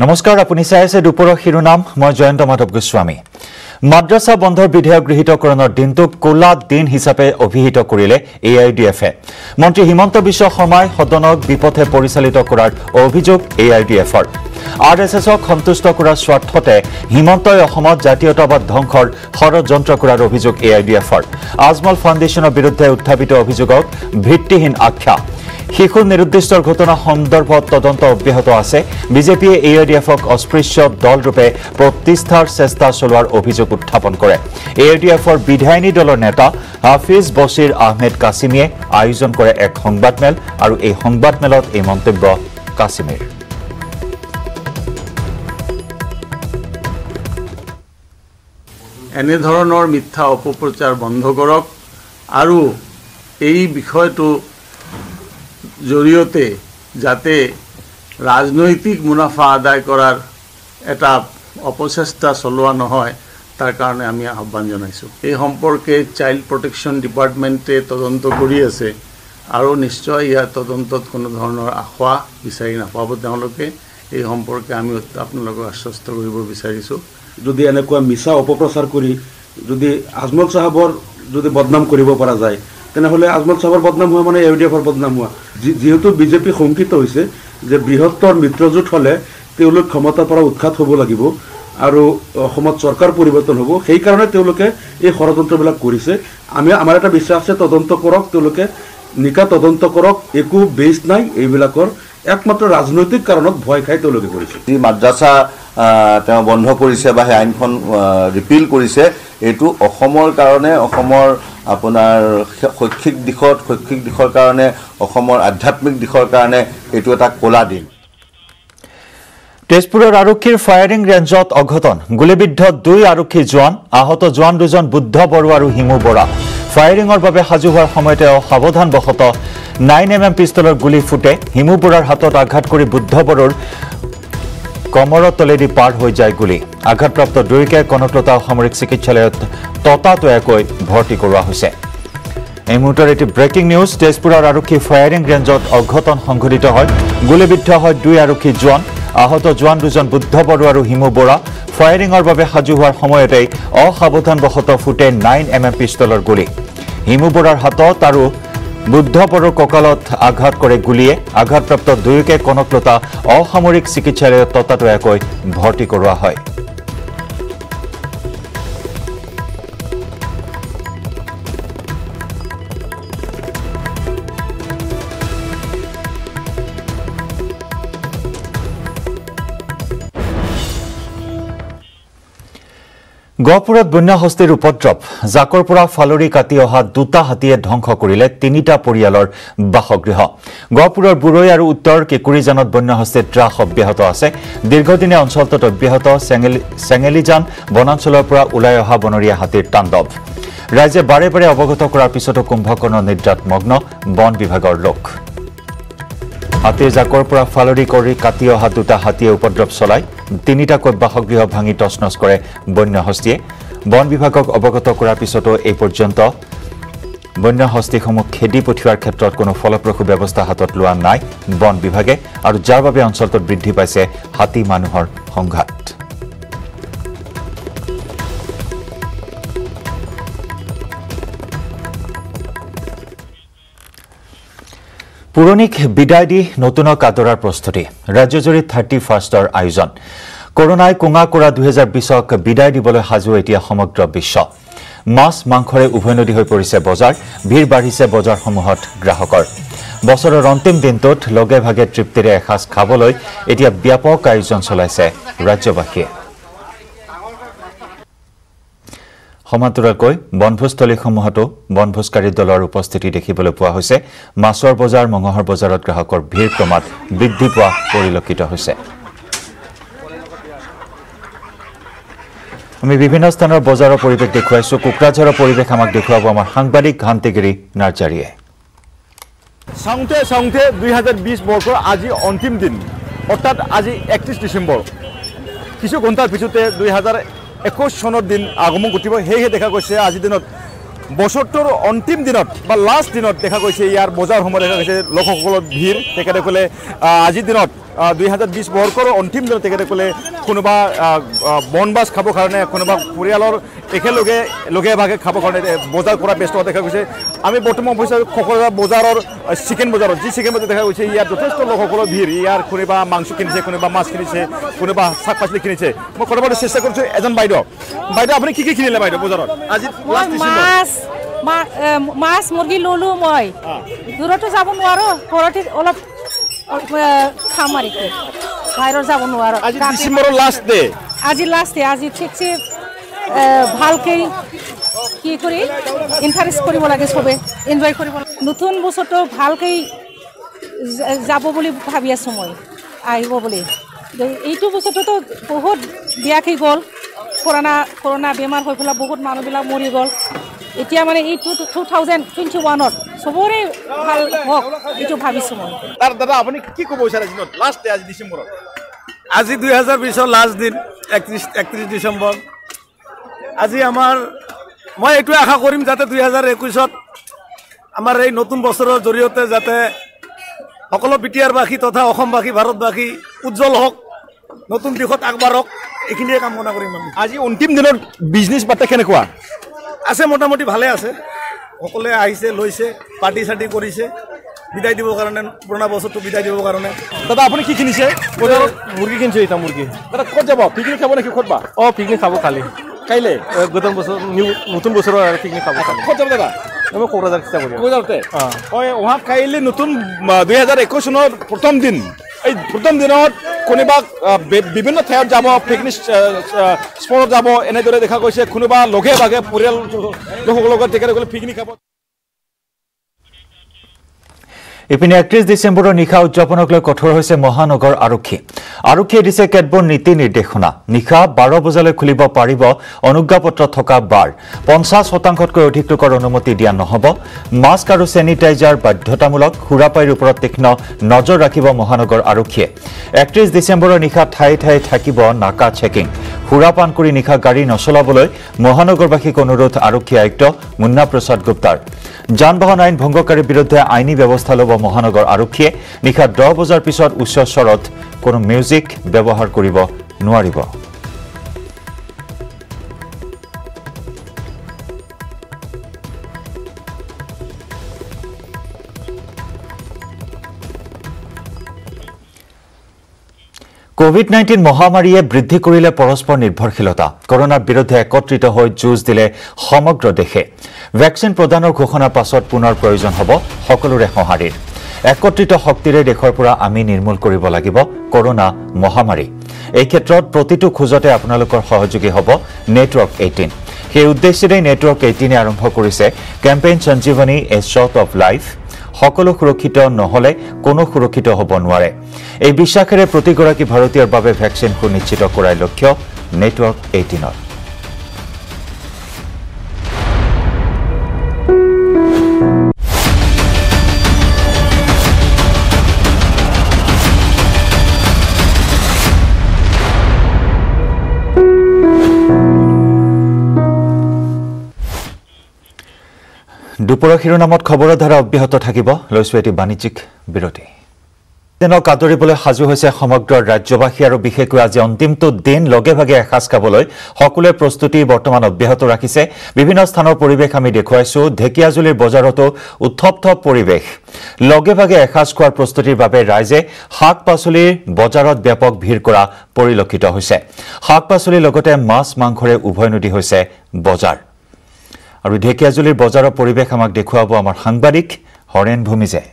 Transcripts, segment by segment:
নমস্কাৰ আপুনি চাই আছে দুপৰৰ শিৰোনাম মই জয়ন্ত মাধৱ গোস্বামী মাদ্ৰাসা বন্ধৰ বিধেয়ক গৃহীতকৰণৰ দিনটো কোলা দিন হিচাপে অভিহিত কৰিলে AIDF-এ মন্ত্ৰী হিমন্ত বিশ্ব শৰ্মাই সদনক বিপথে পৰিচালিত কৰাৰ অভিযোগ AIDF-ৰ RSS-ক সন্তুষ্ট কৰাৰ স্বাৰ্থতে হিমন্তই অসমত জাতীয়তাবাদ ধ্বংসৰ ষড়যন্ত্ৰ কৰাৰ অভিযোগ AIDF-ৰ আজমল ফাউণ্ডেশ্যনৰ বিৰুদ্ধে উত্থাপিত অভিযোগক ভিত্তিহীন আখ্যা শিশু নিৰুদ্দিষ্টৰ ঘটনা সন্দৰ্ভত তদন্ত অব্যাহত আছে বিজেপিয়ে AIDF-ক অস্পৃশ্য দলৰূপে প্ৰতিষ্ঠাৰ চেষ্টা চলোৱাৰ অভিযোগ উত্থাপন কৰে AIDF-ৰ বিধায়িনী দলৰ নেতা হাফিজ বছিৰ আহমেদ কাছিমিয়ে আয়োজন কৰে এক সংবাদমেল আৰু এই সংবাদমেলত এই মন্তব্য কাছিমিৰ এনে ধৰণৰ মিথ্যা অপপ্ৰচাৰ বন্ধ কৰক আৰু এই বিষয়টো জৰিয়তে যাতে ৰাজনৈতিক মুনাফা আদায় কৰাৰ এটা অপচেষ্টা চলোৱা নহয় তাৰ কাৰণে আমি আহ্বান জনাইছোঁ এই সম্পৰ্কে চাইল্ড প্ৰটেকশ্যন ডিপাৰ্টমেণ্টে তদন্ত কৰি আছে আৰু নিশ্চয় ইয়াৰ তদন্তত কোনো ধৰণৰ আখোৱা বিচাৰি নাপাব তেওঁলোকে এই সম্পৰ্কে আমি আপোনালোকক আশ্বস্ত কৰিব বিচাৰিছোঁ যদি এনেকুৱা মিছা অপপ্ৰচাৰ কৰি যদি আজমল সাহেবৰ যদি বদনাম কৰিব পৰা যায় তেনেহলে আজমল সাহেবৰ বদনাম হোৱা মানে AIDF-ৰ বদনাম হোৱা যেহেতু বিজেপি শংকিত হৈছে যে বৃহত্তৰ মিত্ৰজোঁট হলে তেওঁলোক ক্ষমতাৰ পৰা উৎখাত হ'ব লাগিব আৰু অসমত চৰকাৰ পৰিৱৰ্তন হ'ব সেই কাৰণে তেওঁলোকে এই ষড়যন্ত্ৰবিলাক কৰিছে আমাৰ এটা বিশ্বাস আছে তদন্ত কৰক তেওঁলোকে নিকা তদন্ত কৰক একো বেছ নাই এইবিলাকৰ একমাত্ৰ ৰাজনৈতিক কাৰণত ভয় খাই তেওঁলোকে কৰিছে যি মাদ্ৰাসা তেওঁ বন্ধ কৰিছে বা সেই আইনখন ৰিপিল কৰিছে এইটো অসমৰ কাৰণে অসমৰ আপোনাৰ শৈক্ষিক দিশৰ কাৰণে অসমৰ আধ্যাত্মিক দিশৰ কাৰণে এইটো এটা কোলা দিন তেজপুৰৰ আৰক্ষীৰ ফায়াৰিং ৰেঞ্জত অঘটন গুলিবিদ্ধ 2 আৰক্ষী জোৱান আহত জোৱান দুজন বুদ্ধ বড়ো আৰু হিমু বৰা ফায়াৰিংৰ বাবে সাজু হোৱাৰ সময়তে সাৱধানবশত 9mm পিস্তলৰ গুলি ফুটে হিমু বৰাৰ হাতত আঘাত কৰি বুদ্ধ বড়োৰ কমৰৰ তলেদি পাৰ হৈ যায় গুলি আঘাতপ্ৰাপ্ত দুয়োকে কনকলতা সামৰিক চিকিৎসালয়ত ততাতৈয়াকৈ ভৰ্তি কৰোৱা হৈছে এই মুহূৰ্তত এটি ব্ৰেকিং নিউজ তেজপুৰৰ আৰক্ষী ফায়াৰিং ৰেঞ্জত অঘটন সংঘটিত হয় গুলিবিদ্ধ হয় 2 আৰক্ষী জোৱান আহত জোৱান দুজন বুদ্ধ বড়ো আৰু হিমু বৰা ফায়াৰিংৰ বাবে সাজু হোৱাৰ সময়তে অসাৱধানবশত ফুটে 9mm পিস্তলৰ গুলি হিমু বৰাৰ হাতত আৰু বুদ্ধ বড়োৰ কঁকালত আঘাত কৰে গুলিয়ে আঘাতপ্ৰাপ্ত দুয়োকে কনকলতা অসামৰিক চিকিৎসালয়ত ততাতৈয়াকৈ ভৰ্তি কৰোৱা হয় গহপুৰত বন্য হস্তীৰ উপদ্ৰৱ জাকৰ পৰা ফালৰি কাটি অহা 2টা হাতীয়ে ধ্বংস কৰিলে 3টা পৰিয়ালৰ বাসগৃহ গহপুৰৰ বুৰৈ আৰু উত্তৰ কেকুৰিজানত বন্য হস্তীৰ ত্ৰাস অব্যাহত আছে দীৰ্ঘদিনীয়া অঞ্চলটোত অব্যাহত চেঙেলিজান বনাঞ্চলৰ পৰা ওলাই অহা বনৰীয়া হাতীৰ তাণ্ডৱ ৰাজ্যে বাৰে বাৰে অৱগত কৰাৰ পিছতো কুম্ভকৰ্ণ নিদ্ৰাত মগ্ন বন বিভাগৰ লোক হাতীৰ জাকৰ পৰা ফালৰি কৰি কাটি অহা 2টা হাতীয়ে উপদ্ৰৱ চলাই 3টাকৈ বাসগৃহ ভাঙি তছনছ কৰে বন্য হস্তীয়ে বন বিভাগক অৱগত কৰাৰ পিছতো এই পৰ্যন্ত বন্য হস্তীসমূহ খেদি পঠিওৱাৰ ক্ষেত্ৰত কোনো ফলপ্ৰসূ ব্যৱস্থা হাতত লোৱা নাই বন বিভাগে আৰু যাৰ বাবে অঞ্চলটোত বৃদ্ধি পাইছে হাতী মানুহৰ সংঘাত পুৰণিক বিদায় দি নতুনক আদৰাৰ প্ৰস্তুতি ৰাজ্যজুৰি 31ৰ আয়োজন কৰোনাই কোঙা কৰা 2020ক বিদায় দিবলৈ সাজু এতিয়া সমগ্ৰ বিশ্ব মাছ মাংসৰে উভৈনদী হৈ পৰিছে বজাৰ ভিৰ বাঢ়িছে বজাৰসমূহত গ্ৰাহকৰ বছৰৰ অন্তিম দিনটোত লগে ভাগে তৃপ্তিৰে এসাঁজ খাবলৈ এতিয়া ব্যাপক আয়োজন চলাইছে ৰাজ্যবাসীয়ে সমান্তৰালকৈ বনভোজস্থলীসমূহতো বনভোজকাৰী দলৰ উপস্থিতি দেখিবলৈ পোৱা হৈছে মাছৰ বজাৰ মঙহৰ বজাৰত গ্ৰাহকৰ ভিৰ ক্ৰমাৎ বৃদ্ধি পোৱা পৰিলক্ষিত হৈছে আমি বিভিন্ন স্থানৰ বজাৰৰ পৰিৱেশ দেখুৱাইছো কোকৰাঝাৰৰ পৰিৱেশ আমাক দেখুৱাব আমাৰ সাংবাদিক ঘান্তিগিৰি নাৰ্জাৰীয়ে চাওঁতে 2020 বৰ্ষৰ আজি অন্তিম দিন অৰ্থাৎ আজি 31 ডিচেম্বৰ কিছু ঘণ্টাৰ পিছতে 2021 চনৰ দিন আগমন ঘটিব সেয়েহে দেখা গৈছে আজি দিনত বছৰটোৰ অন্তিম দিনত বা লাষ্ট দিনত দেখা গৈছে ইয়াৰ বজাৰসমূহ দেখা গৈছে লোকসকলৰ ভিৰ তেখেতসকলে আজিৰ দিনত 2020 বৰ্ষৰ অন্তিম দিনত তেখেতসকলে কোনোবা বনবাস খাবৰ কাৰণে কোনোবা পৰিয়ালৰ একেলগে লগে ভাগে খাবৰ কাৰণে বজাৰ কৰা ব্যস্ত দেখা গৈছে আমি বৰ্তমান অৱশ্যে খকৰা বজাৰৰ চিকেন বজাৰত যি চিকেন বজাৰ দেখা গৈছে ইয়াত যথেষ্ট লোকসকলৰ ভিৰ ইয়াৰ কোনোবা মাংস কিনিছে কোনোবা মাছ কিনিছে কোনোবা শাক পাচলি কিনিছে মই কথা পাতিবলৈ চেষ্টা কৰিছোঁ এজন বাইদেউ আপুনি কি কিনিলে বাইদেউ বজাৰত আজি মাছ মুৰ্গী ললো মই দূৰতো যাব নোৱাৰো ঘৰতে অলপ খাম আৰু বাহিৰত যাব নোৱাৰো আজি ডিচেম্বৰৰ লাষ্ট ডে আজি ঠিকছে ভালকৈ কি কৰি ইণ্টাৰেষ্ট কৰিব লাগে চবে এনজয় কৰিব লাগে নতুন বছৰটো ভালকৈ যাব বুলি ভাবি আছোঁ মই আহিব বুলি এইটো বছৰটোতো বহুত বেয়াকৈ গ'ল কৰোণা বেমাৰ হৈ পেলাই বহুত মানুহবিলাক মৰি গ'ল এতিয়া মানে এই 2021ত চবৰে ভাল হওক এইটো ভাবিছোঁ মই দাদা আপুনি কি ক'ব বিচাৰিছে লাষ্ট ডে আজি ডিচেম্বৰত আজি 2020ৰ লাষ্ট দিন 31 ডিচেম্বৰ আজি মই এইটোৱে আশা কৰিম যাতে 2021ত আমাৰ এই নতুন বছৰৰ জৰিয়তে যাতে সকলো বিটিআৰবাসী তথা অসমবাসী ভাৰতবাসী উজ্জ্বল হওক নতুন দিশত আগবাঢ়ক এইখিনিয়ে কামনা কৰিম আমি আজি অন্তিম দিনৰ বিজনেছ বাৰ্তা কেনেকুৱা আছে মোটামুটি ভালে আছে সকলোৱে আহিছে লৈছে পাৰ্টি চাৰ্টি কৰিছে বিদায় দিবৰ কাৰণে পুৰণা বছৰটো বিদায় দিবৰ কাৰণে দাদা আপুনি কি কিনিছে মুৰ্গী কিনিছোঁ এটা মুৰ্গী দাদা ক'ত যাব পিকনিক খাব নেকি ক'ত বা পিকনিক খাব খালি কাইলৈ নতুন বছৰৰ পিকনিক খাব ক'ত যাব দাদা মই কোকৰাঝাৰ চেষ্টা কৰিম কোকৰাঝাৰতে অহা কাইলৈ নতুন 2021 চনৰ প্ৰথম দিন এই প্ৰথম দিনত কোনোবা বিভিন্ন ঠাইত যাব পিকনিক স্পটত যাব এনেদৰে দেখা গৈছে কোনোবা লগে ভাগে পৰিয়াল লোকসকলৰ লগত তেখেতসকলে পিকনিক খাব ইপিনে 31 ডিচেম্বৰৰ নিশা উদযাপনক লৈ কঠোৰ হৈছে মহানগৰ আৰক্ষীয়ে দিছে কেতবোৰ নীতি নিৰ্দেশনা নিশা 12 বজালৈ খুলিব পাৰিব অনুজ্ঞাপত্ৰ থকা বাৰ 50%তকৈ অধিক লোকৰ অনুমতি দিয়া নহ'ব মাস্ক আৰু চেনিটাইজাৰ বাধ্যতামূলক সুৰাপাইৰ ওপৰত তীক্ষ্ণ নজৰ ৰাখিব মহানগৰ আৰক্ষীয়ে 31 ডিচেম্বৰৰ নিশা ঠায়ে ঠায়ে থাকিব নাকা চেকিং সুৰাপান কৰি নিশা গাড়ী নচলাবলৈ মহানগৰবাসীক অনুৰোধ আৰক্ষী আয়ুক্ত মুন্না প্ৰসাদ গুপ্তাৰ যান বাহন আইন ভংগকাৰীৰ বিৰুদ্ধে আইনী ব্যৱস্থা ল'ব মহানগৰ আৰক্ষীয়ে নিশা 10 বজাৰ পিছত উচ্চ স্বৰত কোনো মিউজিক ব্যৱহাৰ কৰিব নোৱাৰিব কোভিড-19 মহামাৰীয়ে বৃদ্ধি কৰিলে পৰস্পৰ নিৰ্ভৰশীলতা কৰোনাৰ বিৰুদ্ধে একত্ৰিত হৈ যুঁজ দিলে সমগ্ৰ দেশে ভেকচিন প্ৰদানৰ ঘোষণাৰ পাছত পুনৰ প্ৰয়োজন হ'ব সকলোৰে সঁহাৰিৰ একত্ৰিত শক্তিৰে দেশৰ পৰা আমি নিৰ্মূল কৰিব লাগিব কৰোনা মহামাৰী এই ক্ষেত্ৰত প্ৰতিটো খোজতে আপোনালোকৰ সহযোগী হ'ব নেটৱৰ্ক 18 সেই উদ্দেশ্যেৰে নেটৱৰ্ক 18 আৰম্ভ কৰিছে campaign Sanjeevani a shot of life সকলো সুৰক্ষিত নহলে কোনো সুৰক্ষিত হ'ব নোৱাৰে এই বিশ্বাসেৰে প্ৰতিগৰাকী ভাৰতীয়ৰ বাবে ভেকচিন সুনিশ্চিত কৰাৰ লক্ষ্য নেটৱৰ্ক 18ৰ দুপৰৰ শিৰোনামত খবৰৰ ধাৰা অব্যাহত থাকিব লৈছো এটি বাণিজ্যিক বিৰতি দিনক আদৰিবলৈ সাজু হৈছে সমগ্ৰ ৰাজ্যবাসী আৰু বিশেষকৈ আজি অন্তিমটো দিন লগে ভাগে এসাজ খাবলৈ সকলোৱে প্ৰস্তুতি বৰ্তমান অব্যাহত ৰাখিছে বিভিন্ন স্থানৰ পৰিৱেশ আমি দেখুৱাইছো ঢেকিয়াজুলিৰ বজাৰতো উত্তপ্ত পৰিৱেশ লগে ভাগে এসাজ খোৱাৰ প্ৰস্তুতিৰ বাবে ৰাইজে শাক পাচলিৰ বজাৰত ব্যাপক ভিৰ কৰা পৰিলক্ষিত হৈছে শাক পাচলিৰ লগতে মাছ মাংসৰে উভয়নদী হৈছে বজাৰ আৰু ঢেকিয়াজুলিৰ বজাৰৰ পৰিৱেশ আমাক দেখুৱাব আমাৰ সাংবাদিক হৰেণ ভূমিজে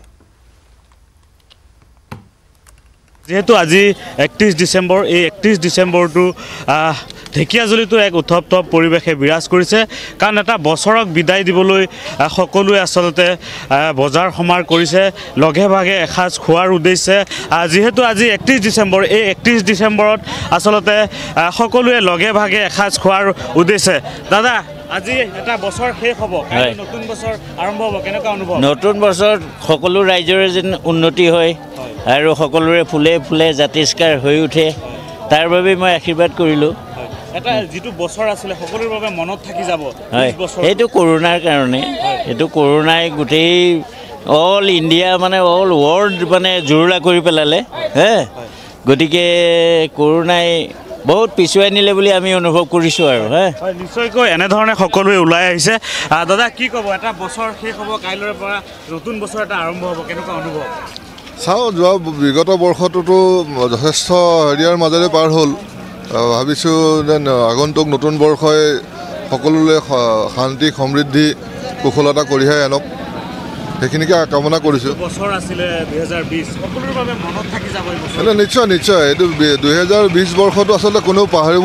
যেহেতু আজি 31 ডিসেম্বৰ এই 31 ডিসেম্বৰটো ঢেকিয়াজুলিতো এক উত্তপ্ত পৰিৱেশে বিৰাজ কৰিছে কাৰণ এটা বছৰক বিদায় দিবলৈ সকলোৱে আসলতে বজাৰ সমাৰ কৰিছে লগে ভাগে এসাজ খোৱাৰ উদ্দেশ্যে যেহেতু আজি 31 ডিসেম্বৰ এই 31 ডিসেম্বৰত আসলতে সকলোৱে লগে ভাগে এসাজ খোৱাৰ উদ্দেশ্যে দাদা আজি এটা বছৰ শেষ হ'ব নতুন বছৰ আৰম্ভ হ'ব কেনেকুৱা অনুভৱ নতুন বছৰ সকলো ৰাইজৰ যেন উন্নতি হয় আৰু সকলোৰে ফুলে ফুলে জাতিষ্কাৰ হৈ উঠে তাৰ বাবে মই আশীৰ্বাদ কৰিলোঁ এটা যেটো বছৰ আছিল সকলোৰ বাবে মনত থাকি যাব এইটো কৰোনাৰ কাৰণে এইটো কৰোনাই গোটেই অল ইণ্ডিয়া মানে অল ৱৰ্ল্ড মানে জুৰুলা কৰি পেলালে হে গতিকে কৰোনাই বহুত পিছুৱাই নিলে বুলি আমি অনুভৱ কৰিছোঁ আৰু হে নিশ্চয়কৈ এনেধৰণে সকলোৱে ওলাই আহিছে দাদা কি ক'ব এটা বছৰ শেষ হ'ব কাইলৈৰ পৰা নতুন বছৰ এটা আৰম্ভ হ'ব কেনেকুৱা অনুভৱ চাওঁ যোৱা বিগত বৰ্ষটোতো যথেষ্ট হেৰিয়াৰ মাজেৰে পাৰ হ'ল ভাবিছোঁ যেন আগন্তুক নতুন বৰ্ষই সকলোলৈ শান্তি সমৃদ্ধি কুশলতা কঢ়িয়াই আনক সেইখিনিকে কামনা কৰিছোঁ বছৰ আছিলে 2020 সকলোৰে বাবে মনত থাকি যাব এই বছৰ নিশ্চয় নিশ্চয় এইটো 2020 বৰ্ষটো আচলতে কোনেও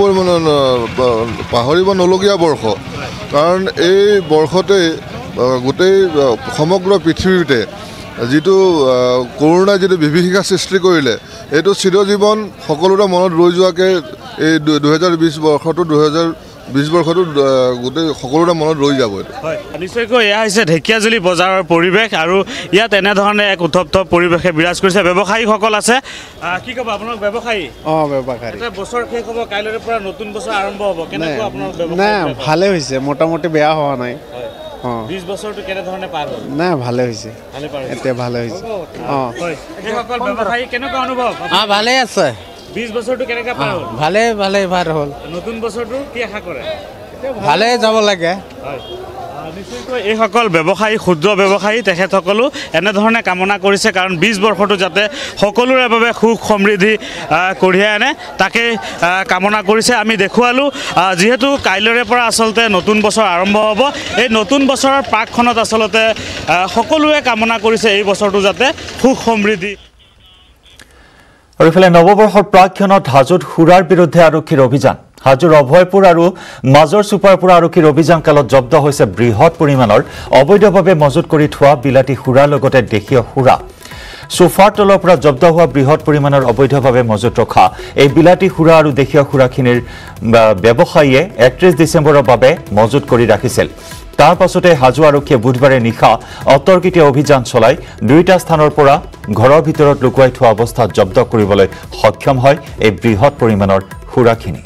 পাহৰিব নলগীয়া বৰ্ষ কাৰণ এই বৰ্ষতেই গোটেই সমগ্ৰ পৃথিৱীতে যিটো কৰোনাই যিটো বিভীষিকা সৃষ্টি কৰিলে এইটো চিৰজীৱন সকলোৰে মনত ৰৈ যোৱাকৈ এই 2020 বৰ্ষটো 2020 বৰ্ষটো গোটেই সকলোৰে মনত ৰৈ যাব হয় নিশ্চয়কৈ এয়া হৈছে ঢেকিয়াজুলি বজাৰৰ পৰিৱেশ আৰু ইয়াত এনেধৰণে এক উত্তপ্ত পৰিৱেশে বিৰাজ কৰিছে ব্যৱসায়ীসকল আছে কি ক'ব আপোনালোক ব্যৱসায়ী ব্যৱসায়ী এটা বছৰ শেষ হ'ব কাইলৈৰ পৰা নতুন বছৰ আৰম্ভ হ'ব কেনেকুৱা আপোনাৰ ব্যৱসায় নাই ভালে হৈছে মোটামুটি বেয়া হোৱা নাই 20 বছৰটো কেনেধৰণে পাৰ হ'ল নাই ভালে হৈছে এতিয়া ভালে হৈছে হয় সেইসকল ব্যৱসায়ী কেনেকুৱা অনুভৱ ভালে আছে 20 বছৰটো কেনেকুৱা পাৰ হ'ল ভালে ভাল হ'ল নতুন বছৰটো কি আশা কৰে ভালে যাব লাগে হয় নিশ্চয়কৈ এইসকল ব্যৱসায়ী ক্ষুদ্ৰ ব্যৱসায়ী তেখেতসকলো এনেধৰণে কামনা কৰিছে কাৰণ 20 বৰ্ষটো যাতে সকলোৰে বাবে সুখ সমৃদ্ধি কঢ়িয়াই আনে তাকে কামনা কৰিছে আমি দেখুৱালোঁ যিহেতু কাইলৈৰে পৰা আচলতে নতুন বছৰ আৰম্ভ হ'ব এই নতুন বছৰৰ প্ৰাকখনত আচলতে সকলোৱে কামনা কৰিছে এই বছৰটো যাতে সুখ সমৃদ্ধি আৰু ইফালে নৱবৰ্ষৰ প্ৰাকক্ষণত হাজোত সুৰাৰ বিৰুদ্ধে আৰক্ষীৰ অভিযান হাজোৰ অভয়পুৰ আৰু মাজৰ চুপাৰপুৰ আৰক্ষীৰ অভিযান কালত জব্দ হৈছে বৃহৎ পৰিমাণৰ অবৈধভাৱে মজুত কৰি থোৱা বিলাতী সুৰাৰ লগতে দেশীয় সুৰা সোফাৰ তলৰ পৰা জব্দ হোৱা বৃহৎ পৰিমাণৰ অবৈধভাৱে মজুত ৰখা এই বিলাতী সুৰা আৰু দেশীয় সুৰাখিনিৰ ব্যৱসায়ীয়ে 31 ডিচেম্বৰৰ বাবে মজুত কৰি ৰাখিছিল তাৰ পাছতে হাজো আৰক্ষীয়ে বুধবাৰে নিশা অতৰ্কিত অভিযান চলাই দুইটা স্থানৰ পৰা ঘৰৰ ভিতৰত লুকুৱাই থোৱা অৱস্থাত জব্দ কৰিবলৈ সক্ষম হয় এই বৃহৎ পৰিমাণৰ সুৰাখিনি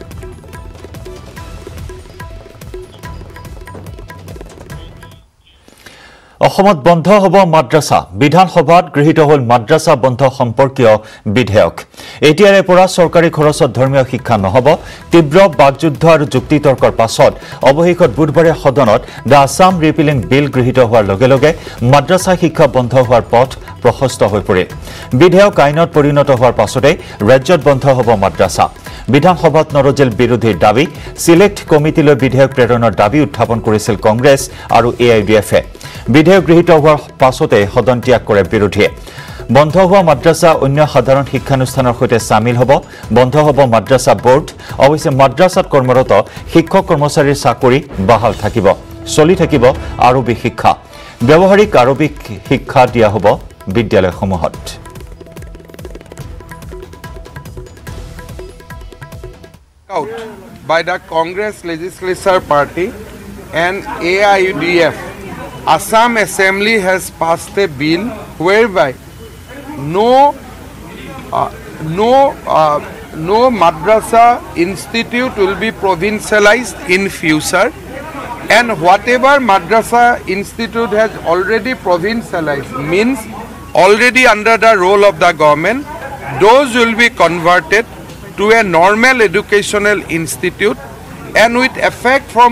অসমত বন্ধ হ'ব মাদ্ৰাছা বিধানসভাত গৃহীত হ'ল মাদ্ৰাছা বন্ধ সম্পৰ্কীয় বিধেয়ক এতিয়াৰে পৰা চৰকাৰী খৰচত ধৰ্মীয় শিক্ষা নহ'ব তীব্ৰ বাকযুদ্ধ আৰু যুক্তিতৰ্কৰ পাছত অৱশেষত বুধবাৰে সদনত দ্য আছাম ৰিপিলিং বিল গৃহীত হোৱাৰ লগে লগে মাদ্ৰাছা শিক্ষা বন্ধ হোৱাৰ পথ প্ৰশস্ত হৈ পৰে বিধেয়ক আইনত পৰিণত হোৱাৰ পাছতে ৰাজ্যত বন্ধ হ'ব মাদ্ৰাছা বিধানসভাত নৰজেল বিৰোধীৰ দাবী সিলেক্ট কমিটিলৈ বিধেয়ক প্ৰেৰণৰ দাবী উত্থাপন কৰিছিল কংগ্ৰেছ আৰু এআইডিএফে বিধেয়ক গৃহীত হোৱাৰ পাছতে সদন ত্যাগ কৰে বিৰোধীয়ে বন্ধ হোৱা মাদ্ৰাছা অন্য সাধাৰণ শিক্ষানুষ্ঠানৰ সৈতে সামিল হ'ব বন্ধ হ'ব মাদ্ৰাছা বোৰ্ড অৱশ্যে মাদ্ৰাছাত কৰ্মৰত শিক্ষক কৰ্মচাৰীৰ চাকৰি বাহাল থাকিব চলি থাকিব আৰবী শিক্ষা ব্যৱহাৰিক আৰবিক শিক্ষা দিয়া হ'ব বিদ্যালয়সমূহত by the Congress Legislature Party and AIUDF, Assam Assembly has passed a bill whereby no madrasa institute will be provincialized in future, and whatever madrasa institute has already provincialized means already under the role of the government, those will be converted to a normal educational institute, and with effect from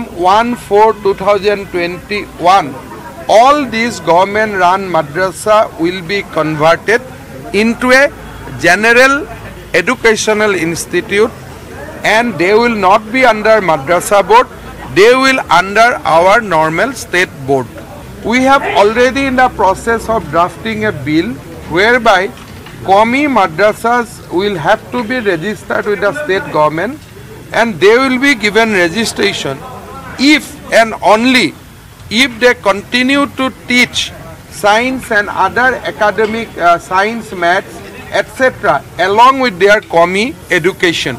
1/4/2021 all these government run madrasa will be converted into a general educational institute, and they will not be under madrasa board, they will under our normal state board. We have already in the process of drafting a bill whereby Qawmi madrasas will have to be registered with the state government, and they will be given registration if and only if they continue to teach science and other academic science, maths, etc. along with their Qawmi education.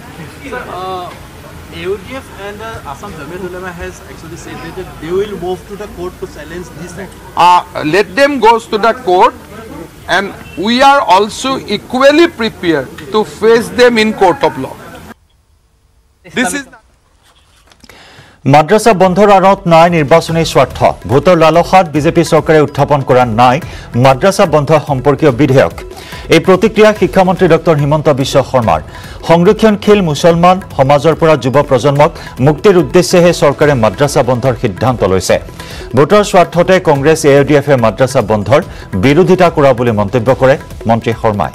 AUDF and Assam Jamiat Ulama has actually said that they will move to the court to challenge this act. Let them go to the court, and we are also equally prepared to face them in court of law. This is মাদ্ৰাছা বন্ধৰ আঁৰত নাই নিৰ্বাচনী স্বাৰ্থ ভোটৰ লালসাত BJP চৰকাৰে উত্থাপন কৰা নাই মাদ্ৰাছা বন্ধ সম্পৰ্কীয় বিধেয়ক এই প্ৰতিক্ৰিয়া শিক্ষামন্ত্ৰী ডক্টৰ হিমন্ত বিশ্ব শৰ্মাৰ সংৰক্ষণশীল মুছলমান সমাজৰ পৰা যুৱ প্ৰজন্মক মুক্তিৰ উদ্দেশ্যেহে চৰকাৰে মাদ্ৰাছা বন্ধৰ সিদ্ধান্ত লৈছে ভোটৰ স্বাৰ্থতে কংগ্ৰেছ এআইডিএফে মাদ্ৰাছা বন্ধৰ বিৰোধিতা কৰা বুলি মন্তব্য কৰে মন্ত্ৰী শৰ্মাই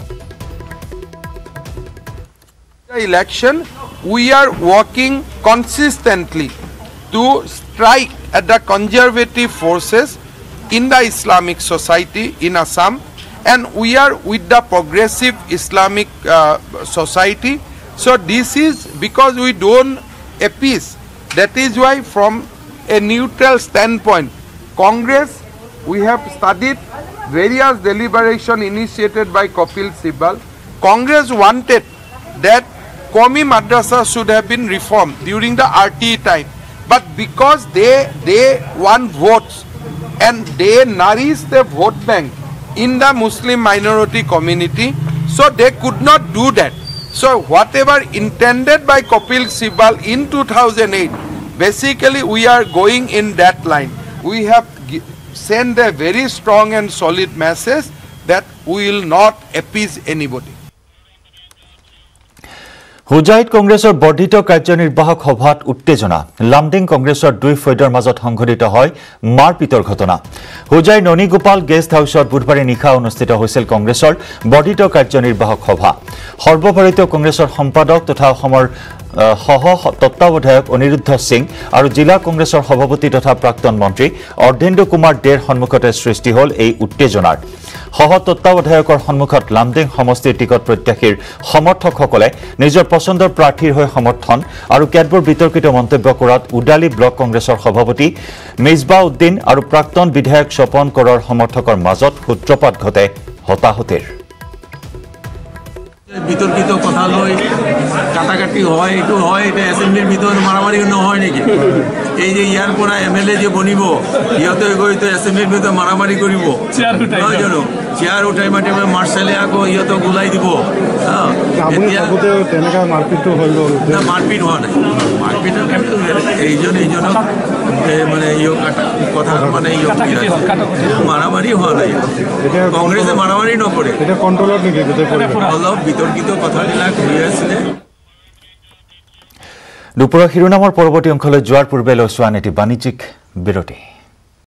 Election, we are working consistently to strike at the conservative forces in the Islamic society in Assam, and we are with the progressive Islamic society. So this is because we don't appease. That is why from a neutral standpoint, Congress, we have studied various deliberation initiated by Kapil Sibal. Congress wanted that Qawmi Madrasa should have been reformed during the RTE time. But because they want votes and they nourish the vote bank in the Muslim minority community, so they could not do that. So whatever intended by Kapil Sibal in 2008, basically we are going in that line. We have sent a very strong and solid message that we will not appease anybody. হুজাইত কংগ্ৰেছৰ বৰ্ধিত কাৰ্যনিৰ্বাহক সভাত উত্তেজনা লামডিং কংগ্ৰেছৰ দুই ফৈদৰ মাজত সংঘটিত হয় মাৰপিটৰ ঘটনা হুজাই ননীগোপাল গেষ্ট হাউচত বুধবাৰে নিশা অনুষ্ঠিত হৈছিল কংগ্ৰেছৰ বৰ্ধিত কাৰ্যনিৰ্বাহক সভা সৰ্বভাৰতীয় কংগ্ৰেছৰ সম্পাদক তথা অসমৰ সহ তত্ত্বাৱধায়ক অনিৰুদ্ধ সিং আৰু জিলা কংগ্ৰেছৰ সভাপতি তথা প্ৰাক্তন মন্ত্ৰী অৰ্ধেন্দু কুমাৰ দেৰ সন্মুখতে সৃষ্টি হ'ল এই উত্তেজনাৰ সহ তত্ত্বাৱধায়কৰ সন্মুখত লামডিং সমষ্টিৰ টিকট প্ৰত্যাশীৰ সমৰ্থকসকলে নিজৰ পছন্দৰ প্ৰাৰ্থীৰ হৈ সমৰ্থন আৰু কেতবোৰ বিতৰ্কিত মন্তব্য কৰাত উডালি ব্লক কংগ্ৰেছৰ সভাপতি মিজবা উদ্দিন আৰু প্ৰাক্তন বিধায়ক স্বপন কৰৰ সমৰ্থকৰ মাজত সূত্ৰপাত ঘটে হতাহতেৰ বিতর্কিত কথা লই কাটাকাটি হয় এটো হয় এটা অ্যাসেম্বলির ভিতর মারামারি নহয় নাকি এই যে ইয়ার পৰা এমএলএ যে বনিব ইয়তে গৈ তো অ্যাসেম্বলির ভিতর মারামারি কৰিব নহয় জানো চেয়ার উঠাই মাটি মার্শালে আকৌ ইয়তে গুলাই দিব এতিয়া তেনেকা মারপিট হইল না মারপিট হয় না মারপিট এইজনক মানে ইয় কথা মানে ইয় মারামারি হয় না কংগ্রেসে মারামারি নকৰে এটা কন্ট্রোলত নেকি অলপ বিতর্কিত কথাবিলাক হৈ আছে দুপৰীয়া শিৰোনামৰ পৰৱৰ্তী অংশলৈ যোৱাৰ পূৰ্বে লৈছো আন এটি বাণিজ্যিক বিৰতি